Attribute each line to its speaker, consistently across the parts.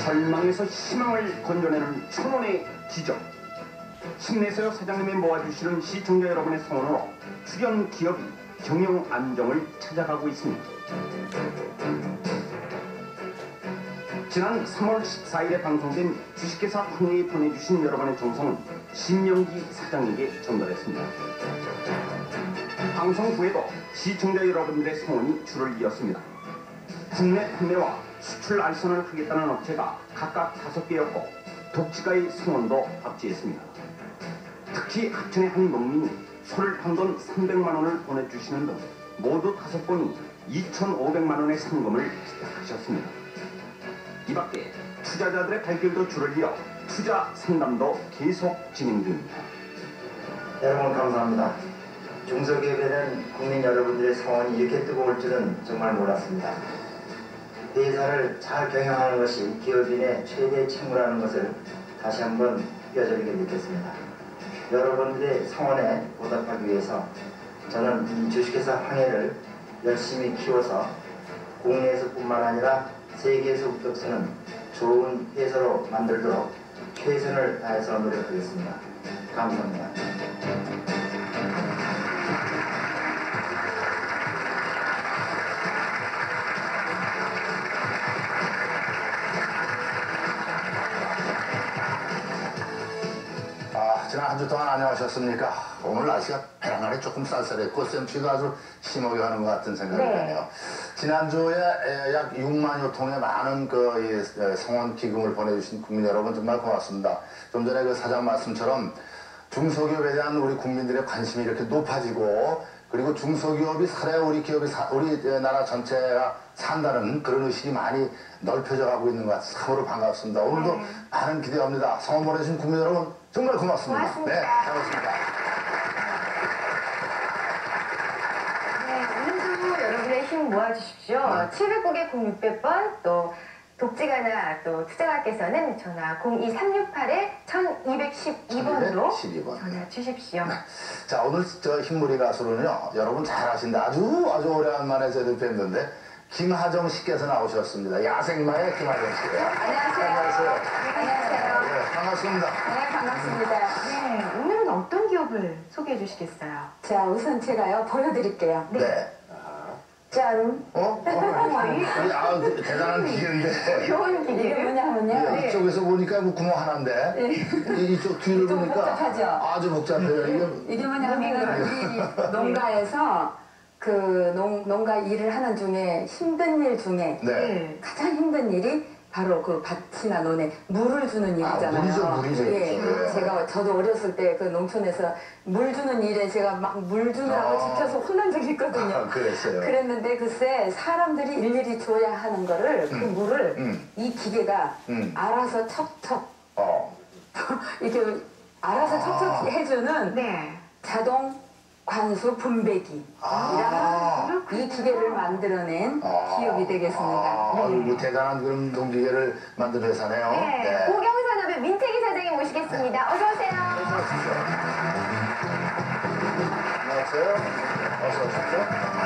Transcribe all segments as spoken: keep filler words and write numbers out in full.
Speaker 1: 절망에서 희망을 건져내는 천원의 기적. 신내서역 사장님이 모아주시는 시청자 여러분의 성원으로 출연 기업이 경영 안정을 찾아가고 있습니다. 지난 삼월 십사일에 방송된 주식회사 황해에 보내주신 여러분의 정성은 신명기 사장에게 전달했습니다. 방송 후에도 시청자 여러분들의 성원이 줄을 이었습니다. 국내 판매와 수출 알선을 하겠다는 업체가 각각 다섯 개였고 독지가의 성원도 합치했습니다. 특히 하천의 한 농민이 소를 판돈 삼백만 원을 보내주시는 등 모두 다섯 번이 이천오백만 원의 상금을 기탁하셨습니다. 이 밖에 투자자들의 발길도 줄을 이어 투자 상담도 계속 진행 중입니다.
Speaker 2: 여러분 감사합니다. 중소기업에 대한 국민 여러분들의 성원이 이렇게 뜨거울 줄은 정말 몰랐습니다. 회사를 잘 경영하는 것이 기업인의 최대의 책무라는 것을 다시 한번 뼈저리게 느꼈습니다. 여러분들의 성원에 보답하기 위해서 저는 이 주식회사 황해를 열심히 키워서 국내에서뿐만 아니라 세계에서부터 쓰는 좋은 회사로 만들도록 최선을 다해서 노력하겠습니다. 감사합니다.
Speaker 3: 지난 한 주 동안 안녕하셨습니까? 오늘 날씨가 베랑간에 조금 쌀쌀했고 쌤씨가 아주 심하게 하는 것 같은 생각이 드네요. 네. 지난주에 약 육만여 통의 많은 그 성원 기금을 보내주신 국민 여러분 정말 고맙습니다. 좀 전에 그 사장 말씀처럼 중소기업에 대한 우리 국민들의 관심이 이렇게 높아지고 그리고 중소기업이 살아야 우리 기업이 사, 우리 나라 전체가 산다는 그런 의식이 많이 넓혀져 가고 있는 것 같아서 참으로 반갑습니다. 오늘도 네. 많은 기대합니다. 성원 보내주신 국민 여러분 정말 고맙습니다.
Speaker 4: 고맙습니다.
Speaker 3: 네, 고맙습니다.
Speaker 4: 네, 오늘도 여러분의 힘 모아주십시오. 네. 칠백구 개 공육백 번 또 독지가나 또 투자가께서는 전화 공이삼육팔 천이백십이 번으로
Speaker 3: 십이 번.
Speaker 4: 전화 주십시오.
Speaker 3: 네. 자, 오늘 저 흰머리 가수는요, 여러분 잘 아신다. 아주 아주 오래간만에 저희들 뵀는데 김하정 씨께서 나오셨습니다. 야생마의 김하정 씨.
Speaker 4: 안녕하세요.
Speaker 3: 안녕하세요.
Speaker 4: 안녕하세요.
Speaker 3: 네, 반갑습니다.
Speaker 4: 네, 반갑습니다. 네, 오늘은 어떤 기업을 소개해 주시겠어요?
Speaker 5: 자, 우선 제가요, 보여드릴게요.
Speaker 3: 네. 네.
Speaker 5: 짠!
Speaker 3: 어? 어? 이, 아, 대단한 기계인데.
Speaker 4: 좋은 기계.
Speaker 5: 이게 뭐냐면요.
Speaker 3: 네. 이쪽에서 보니까 뭐 구멍 하나인데,
Speaker 5: 네.
Speaker 3: 이, 이쪽 뒤를
Speaker 5: 좀
Speaker 3: 보니까
Speaker 5: 복잡하죠?
Speaker 3: 아주 복잡해요. 이게,
Speaker 5: 이게 뭐냐면 우리 농가에서 그 농, 농가 일을 하는 중에 힘든 일 중에
Speaker 3: 네.
Speaker 5: 가장 힘든 일이 바로 그 밭이나 논에 물을 주는 일이잖아요.
Speaker 3: 아, 물이죠, 물이죠.
Speaker 5: 예,
Speaker 3: 네.
Speaker 5: 제가 저도 어렸을 때 그 농촌에서 물 주는 일에 제가 막 물 주느라고
Speaker 3: 아.
Speaker 5: 지켜서 혼난 적이 있거든요.
Speaker 3: 아, 그랬어요.
Speaker 5: 그랬는데 글쎄 사람들이 일일이 줘야 하는 거를
Speaker 3: 음.
Speaker 5: 그 물을
Speaker 3: 음.
Speaker 5: 이 기계가
Speaker 3: 음.
Speaker 5: 알아서 척척
Speaker 3: 어.
Speaker 5: 이렇게 알아서
Speaker 3: 아.
Speaker 5: 척척 해주는
Speaker 4: 네.
Speaker 5: 자동 관수 분배기라는
Speaker 3: 아.
Speaker 5: 이 기계를 만들어낸
Speaker 3: 아.
Speaker 5: 기업이 되겠습니다.
Speaker 3: 아,
Speaker 5: 네.
Speaker 3: 뭐 대단한 그런 농기계를 만든 회사네요.
Speaker 4: 네. 고경산업의 민태기 사장님 모시겠습니다. 어서 오세요.
Speaker 3: 어서 오십시오. 안녕하세요. 어서 오십시오.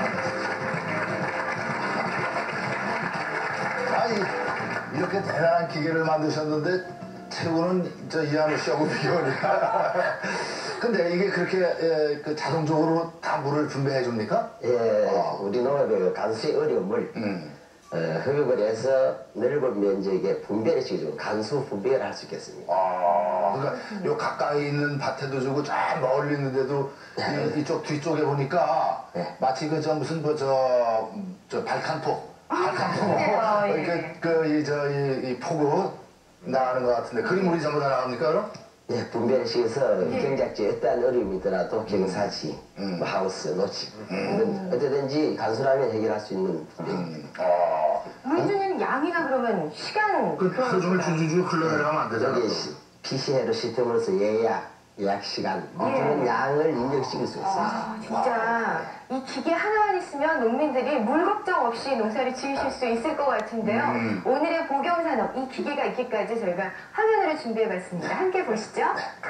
Speaker 3: 아, 이, 이렇게 대단한 기계를 만드셨는데 최고는 저 이한우 씨하고 비교하니까. 근데 이게 그렇게 에, 그 자동적으로 다 물을 분배해 줍니까?
Speaker 6: 예,
Speaker 3: 어.
Speaker 6: 우리 농업의 간수의 어려움을
Speaker 3: 음.
Speaker 6: 어, 흡입을 해서 넓은 면적에 분배를 시켜주고 간수 분배를 할 수 있겠습니다.
Speaker 3: 아, 그러니까 요 가까이 있는 밭에도 주고 저 멀리 있는데도 이, 이쪽 뒤쪽에 보니까
Speaker 6: 네.
Speaker 3: 마치 그 저 무슨 그저 저 발칸포, 발칸포
Speaker 4: 아, 예.
Speaker 3: 이렇게 그이저이 이 포구 나가는 것 같은데 그림물이 전부 다 나옵니까 그럼?
Speaker 6: 예, 분배를 시켜서 경작지에 어떠한 어려움이더라도 경사지,
Speaker 3: 음.
Speaker 6: 뭐 하우스, 노치
Speaker 3: 음.
Speaker 6: 어디든지 간수라면 해결할 수 있는 분배입니다.
Speaker 3: 음. 아,
Speaker 4: 물 주는 양이나 그러면 시간
Speaker 3: 그 하루 종일 줄줄줄 흘러내려가면 안 되잖아.
Speaker 6: 여기 피시해로 시스템으로서 예약, 예약 시간 그런 양을 입력시킬 수 있습니다.
Speaker 4: 아, 진짜 이 기계 하나만 있으면 농민들이 물 걱정 없이 농사를 지으실 수 있을 것 같은데요.
Speaker 3: 음.
Speaker 4: 오늘의 보경산업, 이 기계가 있기까지 저희가 화면으로 준비해봤습니다. 함께 보시죠.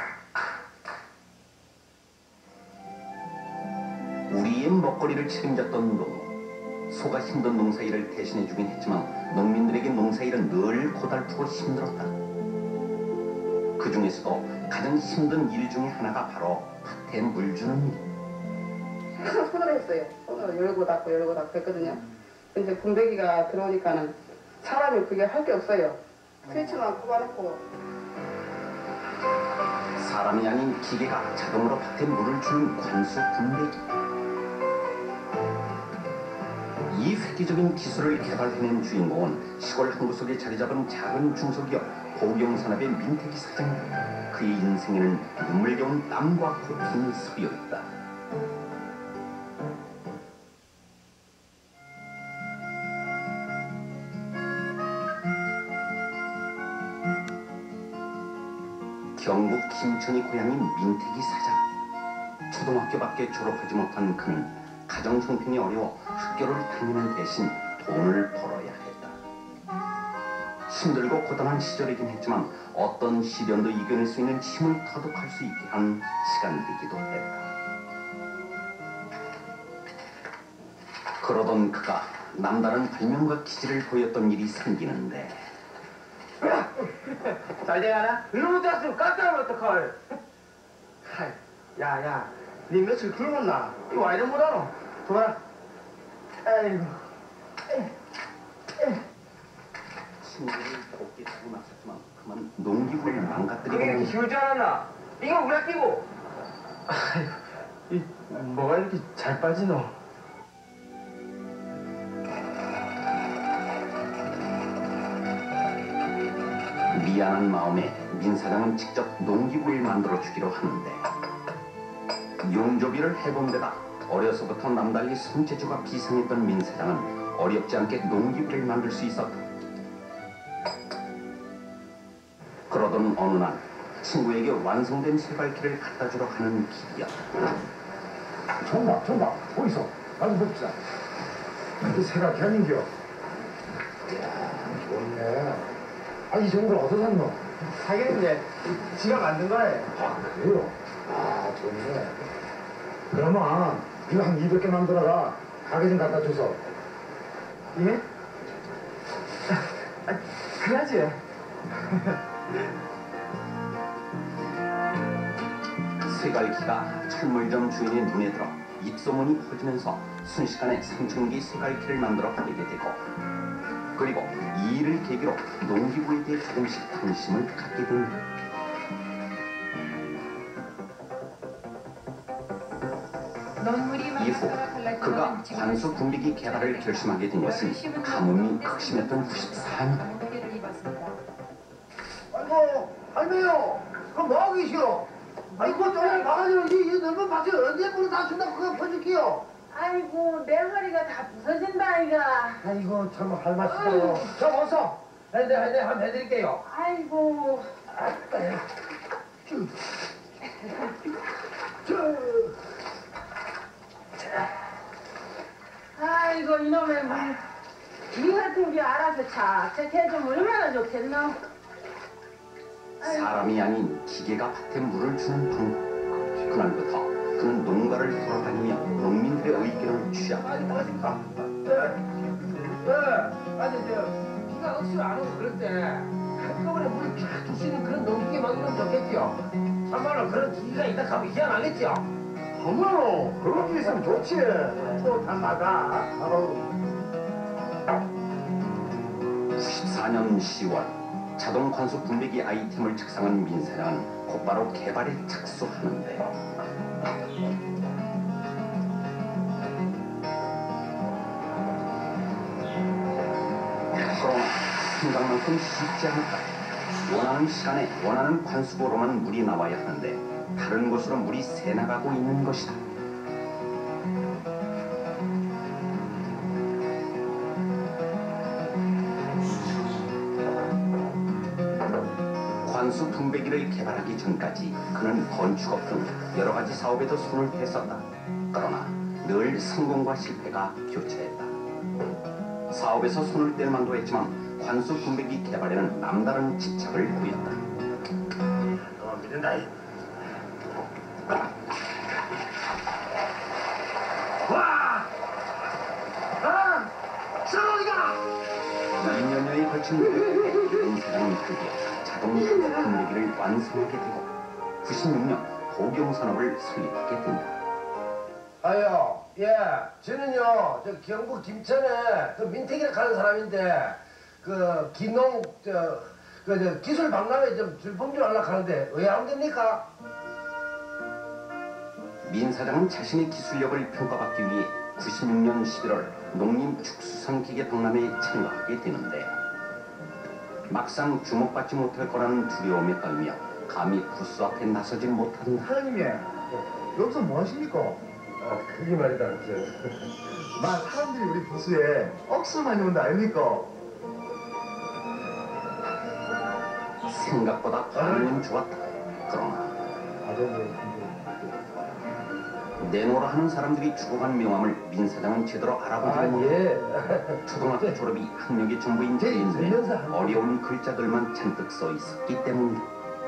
Speaker 1: 우리의 먹거리를 책임졌던 농, 소가 힘든 농사일을 대신해주긴 했지만 농민들에게 농사일은 늘 고달프고 힘들었다. 그 중에서도 가장 힘든 일 중에 하나가 바로 밭에 물 주는 일.
Speaker 7: 계속 손으로 했어요. 손으로 열고 닫고 열고 닫고 했거든요. 근데 분배기가 들어오니까는 사람이 그게 할 게 없어요. 스위치만 꼽아놓고.
Speaker 1: 사람이 아닌 기계가 자동으로 밭에 물을 주는 관수 분배기. 이 획기적인 기술을 개발해낸 주인공은 시골 한 구석에 자리 잡은 작은 중소기업 보경산업의 민태기 사장. 그의 인생에는 눈물겨운 땀과 고통이 섞여 있다. 경북 김천이 고향인 민태기 사장. 초등학교밖에 졸업하지 못한 그는 가정 형편이 어려워 학교를 다니는 대신 돈을 벌어야 했다. 힘들고 고단한 시절이긴 했지만 어떤 시련도 이겨낼 수 있는 힘을 터득할 수 있게 한 시간이기도 했다. 그러던 그가 남다른 발명과 기질을 보였던 일이 생기는데
Speaker 8: 잘 돼가나? 이놈의 자식 깎아면 어떡할? 하이, 야, 야, 니 며칠 굶었나? 이거 와 이래 못하노? 도와라. 아이고.
Speaker 1: 친구를 돕게 하고 나섰지만 그만 농기구를 망가뜨리고
Speaker 8: 그게 이렇게 쉬울 줄 알았나? 이거 우리 끼고. 아이고, 이 뭐가 이렇게 잘 빠지노?
Speaker 1: 미안한 마음에 민 사장은 직접 농기구를 만들어 주기로 하는데 용조비를 해본 데다 어려서부터 남달리 손재주가 비상했던 민 사장은 어렵지 않게 농기구를 만들 수 있었다. 그러던 어느 날 친구에게 완성된 쇠갈퀴를 갖다 주러 가는 길이었다.
Speaker 3: 정답, 정답. 어디서? 나도 봅시다. 이 새가 아닌겨. 이야, 좋네. 아, 이 정도를 어디서 샀노?
Speaker 8: 사겠는데 지가 만든 거래.
Speaker 3: 아, 그래요? 아, 좋네. 그러면 이거 한 이백 개 만들어라. 가게 좀 갖다 줘서.
Speaker 8: 예? 아, 그래야지.
Speaker 1: 쇠갈퀴가 철물점 주인의 눈에 들어 입소문이 퍼지면서 순식간에 삼천 개의 쇠갈퀴를 만들어 버리게 되고 그리고 이 일을 계기로 농기구에 대해 조금씩 관심을 갖게 됩니다. 이후 그가 관수 분비기 개발을 결심하게 된 것은 가뭄이 극심했던 구십사 년.
Speaker 8: 아이고, 할매요. 그럼 뭐하고 계시오? 아니, 그거 좀 막아주는 이, 이 넓은 밭에 언제 물을 다 준다고 그거 퍼줄게요.
Speaker 9: 아이고, 내 허리가 다 부서진다, 아이가.
Speaker 8: 아이고, 참 할맛이죠. 저 어서. 네, 네, 네, 한번 해드릴게요.
Speaker 9: 아이고. 아이고, 이놈의 물. 이 같은 게 알아서 착착 해주면 얼마나 좋겠노?
Speaker 1: 사람이 아닌 기계가 밭에 물을 주는 방법. 그날부터 그는 농가를 돌아다니며 농민들의 의견을 취하고
Speaker 8: 아니, 뭐하십니까? 네. 네. 아니, 저, 비가 억지로 안 오고 그럴 때 한꺼번에 물을 쫙 줄 수 있는 그런 농기계 만들면 좋겠지요. 참말로 그런 기계가 있다 하면 희한하겠지요. 어머, 그런 게 있으면 좋지. 또 담마가.
Speaker 1: 구십사 년 시월 자동 관수 분배기 아이템을 책상한 민 사장은 곧바로 개발에 착수하는데 그러나 생각만큼 쉽지 않았다. 원하는 시간에 원하는 관수도로만 물이 나와야 하는데 다른 곳으로 물이 새나가고 있는 것이다. 관수 분배기를 개발하기 전까지 그는 건축업 등 여러 가지 사업에도 손을 댔었다. 그러나 늘 성공과 실패가 교차했다. 사업에서 손을 뗄 만도 했지만 관수 분배기 개발에는 남다른 집착을 보였다.
Speaker 8: 어, 믿는다. 와! 아! 서로이가!
Speaker 1: 이 년여에 걸친 구십육 년에 민 사장은 드디어 자동 분배기를 완성하게 되고 구십육 년 도경산업을 설립하게 된다.
Speaker 8: 아유, 예, 저는요, 저 경북 김천에 그 민택이라 하는 사람인데, 그 기농, 저, 그, 저 기술 박람회 좀 줄봉줄 하려고 하는데, 왜 안 됩니까?
Speaker 1: 민 사장은 자신의 기술력을 평가받기 위해 구십육 년 십일월 농림축수산기계 박람회에 참가하게 되는데, 막상 주목받지 못할 거라는 두려움에 떨며 감히 부스 앞에 나서지 못한다.
Speaker 10: 사장님, 여기서 뭐 하십니까?
Speaker 8: 아, 그게 말이다, 저.
Speaker 10: 막 사람들이 우리 부스에 억수 많이 온다 아닙니까?
Speaker 1: 생각보다 반응은 좋았다. 그러나 내노라 하는 사람들이 추구한 명함을 민 사장은 제대로 알아보지
Speaker 8: 아,
Speaker 1: 못했다.
Speaker 8: 예.
Speaker 1: 초등학교 졸업이 학력의 전부인 때인데 어려운 글자들만 잔뜩 써 있었기 때문이다.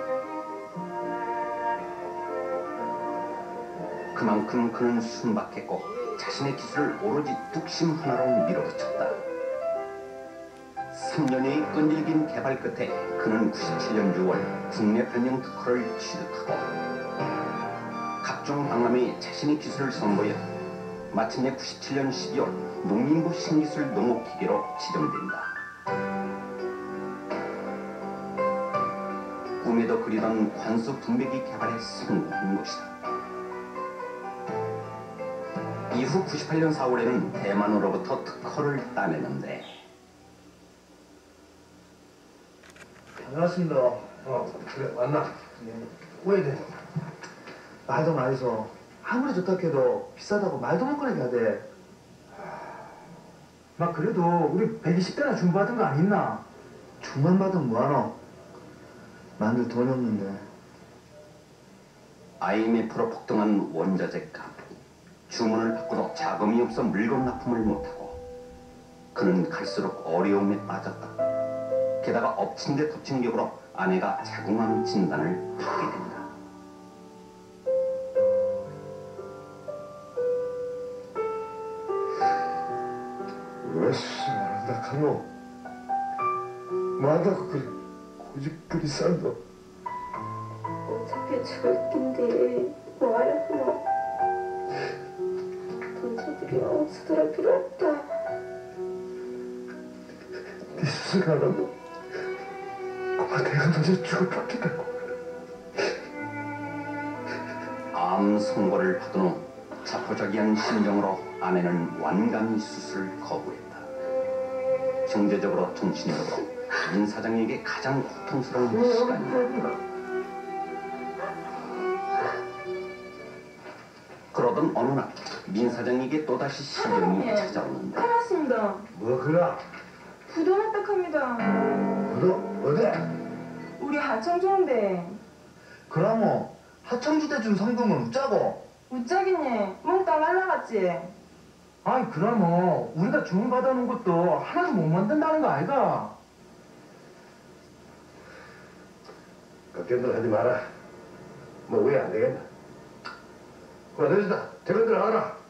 Speaker 1: 그만큼 그는 순박했고 자신의 기술을 오로지 뚝심 하나로 밀어붙였다. 삼 년여의 끈질긴 개발 끝에 그는 구십칠 년 유월 국내 발명 특허를 취득하고 각종 박람회에 자신의 기술을 선보여 마침내 구십칠 년 십이월 농림부 신기술 농업기계로 지정된다. 꿈에도 그리던 관수 분배기 개발에 성공한 것이다. 이후 구십팔 년 사월에는 대만으로부터 특허를 따내는데
Speaker 10: 반갑습니다.
Speaker 8: 어, 그래, 왔나? 왜 돼?
Speaker 10: 말도 많이서 아무리 좋다 해도 비싸다고 말도 못 꺼내게 하대. 막 그래도 우리 백이십 대나 중 받은 거 아니나? 중만 받으면 뭐하노? 만들 돈이 없는데.
Speaker 1: 아이엠에프로 폭등한 원자재 값. 주문을 받고도 자금이 없어 물건 납품을 못하고 그는 갈수록 어려움에 빠졌다. 게다가 엎친 데 덮친 격으로 아내가 자궁암 진단을 받게 된다.
Speaker 10: 왜 말한다 카노? 뭐한다고 그리 고집 그리 싼다.
Speaker 11: 어차피 절긴데 뭐하려고 돈사들이 억수들할 필요 없다.
Speaker 10: 네 수술 가라고? 고마 내가 너를 죽을 빡겠다고.
Speaker 1: 암 선고를 받은 후 자포자기한 심정으로 아내는 완강히 수술을 거부했다. 경제적으로 정신적으로 민 사장에게 가장 고통스러운 시간이다. 그러던 어느 날 민 사장에게 또다시 시련이 찾아오는데
Speaker 9: 알았습니다.
Speaker 8: 뭐 그라?
Speaker 9: 부도 납작합니다.
Speaker 10: 너 어디?
Speaker 9: 우리 하청 좋은데
Speaker 10: 그러면 하청주대 준 성금은 짜고?
Speaker 9: 웃자기네 몽땅 날라갔지.
Speaker 10: 아니 그러면 우리가 주문 받아놓은 것도 하나도 못 만든다는 거 아이가?
Speaker 8: 걱정들 하지 마라. 뭐 왜 안 되겠나? 그래, 됐다. 퇴근들 하라.